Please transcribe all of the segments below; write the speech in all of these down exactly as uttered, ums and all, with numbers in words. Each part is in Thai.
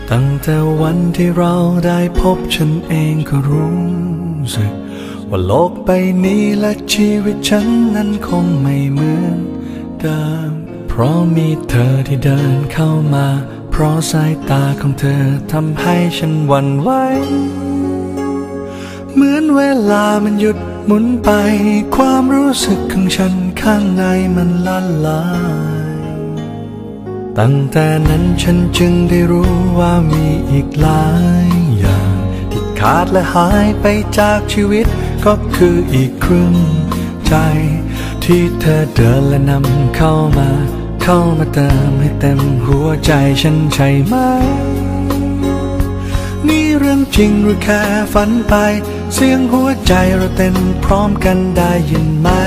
ตั้งแต่วันที่เราได้พบฉันเองก็รู้สึกว่าโลกใบนี้และชีวิตฉันนั้นคงไม่เหมือนเดิมเพราะมีเธอที่เดินเข้ามาเพราะสายตาของเธอทำให้ฉันหวั่นไหวเหมือนเวลามันหยุดหมุนไปความรู้สึกของฉันข้างในมันละลายตั้งแต่นั้นฉันจึงได้รู้ว่ามีอีกหลายอย่างที่ขาดและหายไปจากชีวิตก็คืออีกครึ่งใจที่เธอเดินและนำเข้ามาเข้ามาเติมให้เต็มหัวใจฉันใช่ไหมนี่เรื่องจริงหรือแค่ฝันไปเสียงหัวใจเราเต้นพร้อมกันได้ยินไหม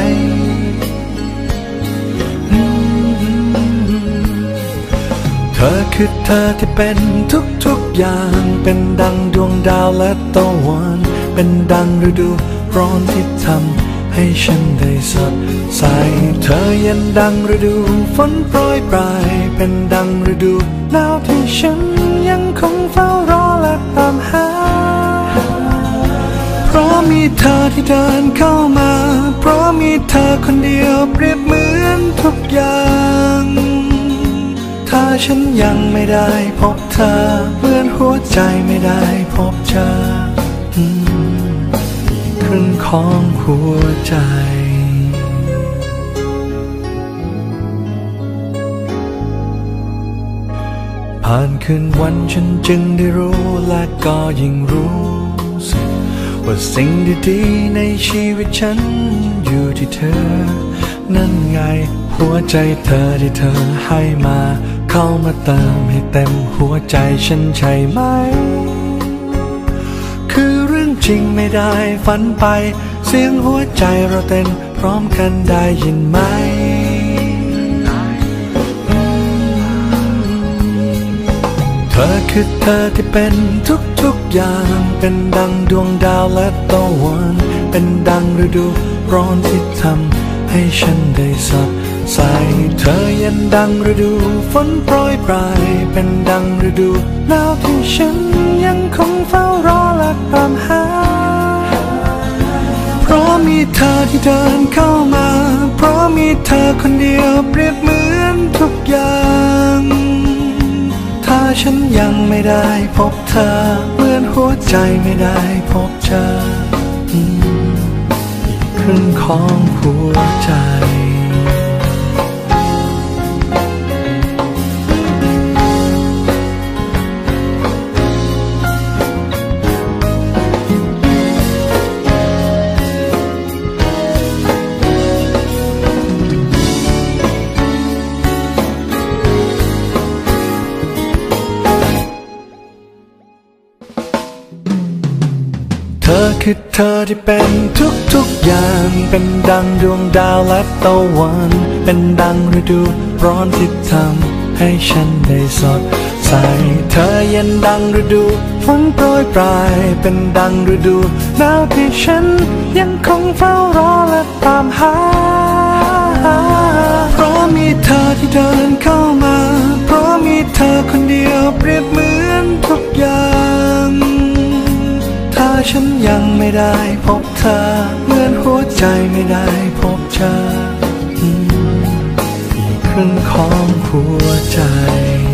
เธอคือเธอที่เป็นทุกๆอย่างเป็นดังดวงดาวและตะวันเป็นดังฤดูร้อนที่ทำให้ฉันได้สดใสเธอยันดังฤดูฝนโปรยปลายเป็นดังฤดูหนาวที่ฉันยังคงเฝ้ารอและตามหาเพราะมีเธอที่เดินเข้ามาเพราะมีเธอคนเดียวเปรียบเหมือนทุกอย่างถ้าฉันยังไม่ได้พบเธอเหมือนหัวใจไม่ได้พบเธอครึ่งของหัวใจผ่านคืนวันฉันจึงได้รู้และก็ยิ่งรู้สึกว่าสิ่งดีๆในชีวิตฉันอยู่ที่เธอนั่นไงหัวใจเธอที่เธอให้มาเข้ามาเติมให้เต็มหัวใจฉันใช่ไหมคือเรื่องจริงไม่ได้ฝันไปเสียงหัวใจเราเต้นพร้อมกันได้ยินไหมเธอคือเธอที่เป็นทุกๆอย่างเป็นดังดวงดาวและตะวันเป็นดังฤดูร้อนที่ทำให้ฉันได้สดใสเธอยันดังฤดูฝนโปรยปลายเป็นดังฤดูหนาวที่ฉันยังคงเฝ้ารอและตามหาเพราะมีเธอที่เดินเข้ามาเพราะมีเธอคนเดียวเปรียบเหมือนทุกอย่างถ้าฉันยังไม่ได้พบเธอเหมือนหัวใจไม่ได้พบเธออีกครึ่งของหัวใจเธอคือเธอที่เป็นทุกๆอย่างเป็นดังดวงดาวและตะวันเป็นดังฤดูร้อนที่ทำให้ฉันได้สดใสเธอยันดังฤดูฝนโปรยปลายเป็นดังฤดูหนาวที่ฉันยังคงเฝ้ารอและตามหาเพราะมีเธอที่เดินเข้ามาเพราะมีเธอคนเดียวเปรียบเหมือนทุกอย่างถ้าฉันยังไม่ได้พบเธอเหมือนหัวใจไม่ได้พบเธออีกครึ่งของหัวใจ